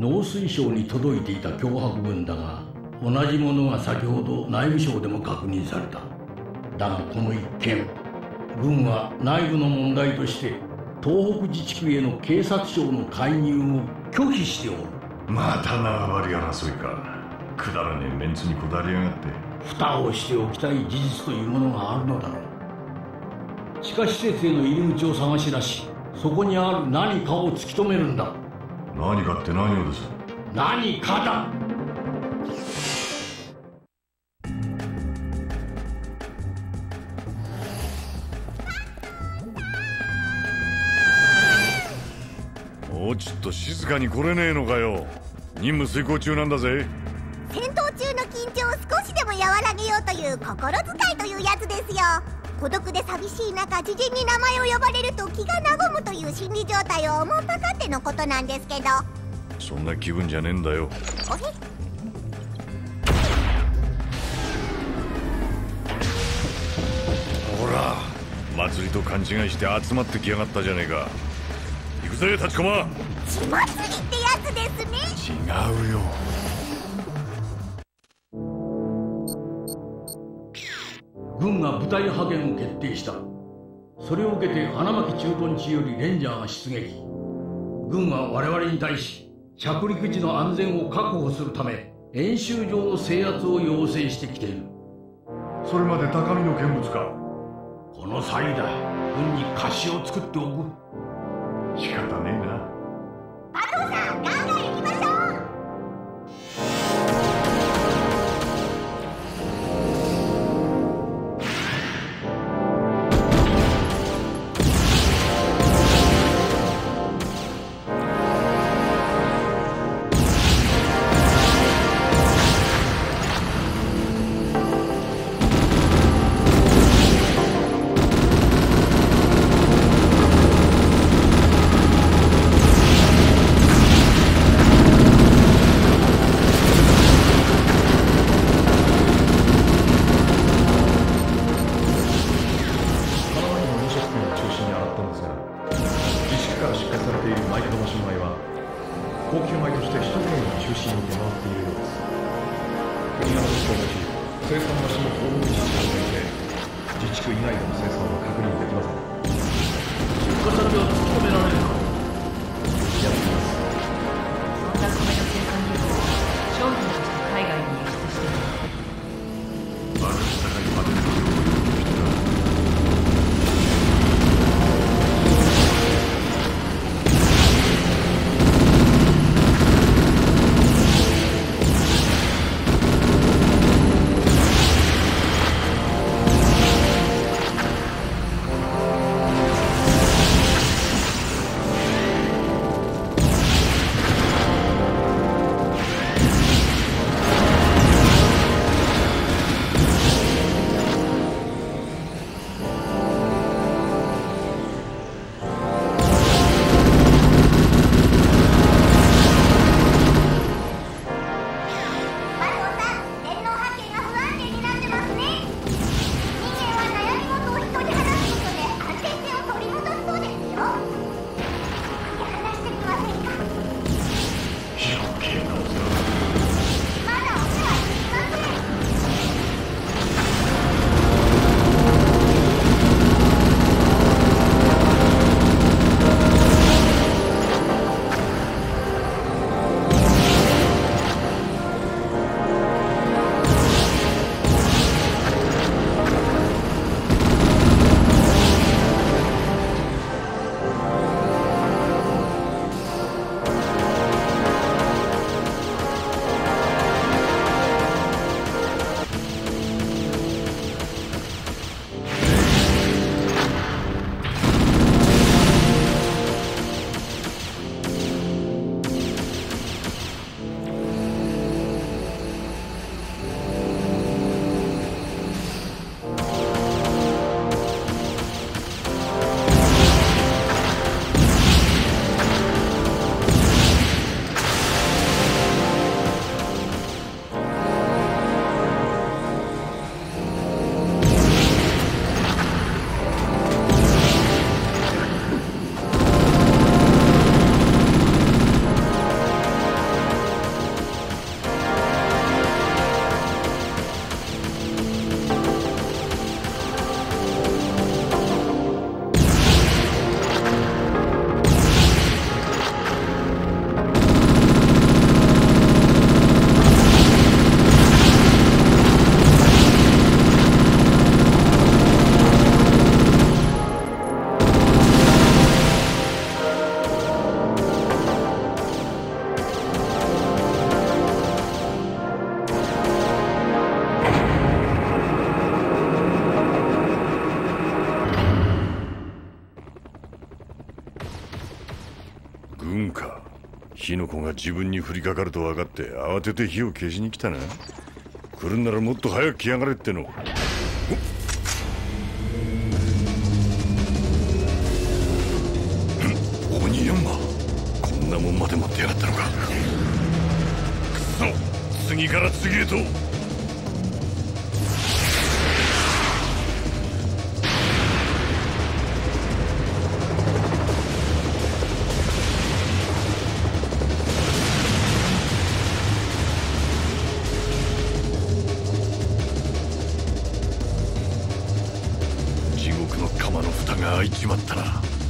農水省に届いていた脅迫文だが、同じものが先ほど内務省でも確認された。だがこの一件、軍は内部の問題として東北自治区への警察庁の介入を拒否しておる。 また縄張り争いか。くだらねえメンツにこだわりやがって。 蓋をしておきたい事実というものがあるのだろう。地下施設への入り口を探し出し、そこにある何かを突き止めるんだ。 何かって何をです？ 何かだ。 もうちょっと静かに来れねえのかよ。任務遂行中なんだぜ。 戦闘中の緊張を少しでも和らげようという心遣いというやつですよ。孤独で寂しい中、知人に名前を呼ばれると気が和むという心理状態を思ったかってのことなんですけど。 そんな気分じゃねえんだよ。 おへほら、祭りと勘違いして集まってきやがったじゃねえか。行くぜ、立ちこま。 血祭りってやつですね。 違うよ。 軍が部隊派遣を決定した。それを受けて花巻駐屯地よりレンジャーが出撃。軍は我々に対し着陸時の安全を確保するため演習場の制圧を要請してきている。 それまで高みの見物か。 この際だ、軍に貸しを作っておく。 仕方ねえな。 加藤さん、ガンガン行きましょう。 軍か。火の粉が自分に降りかかると分かって慌てて火を消しに来たな。来るんならもっと早く来やがれっての。鬼ヤンマ、こんなもんまで持ってやがったのか。くそ、次から次へと。地獄の釜の蓋が開いちまったな。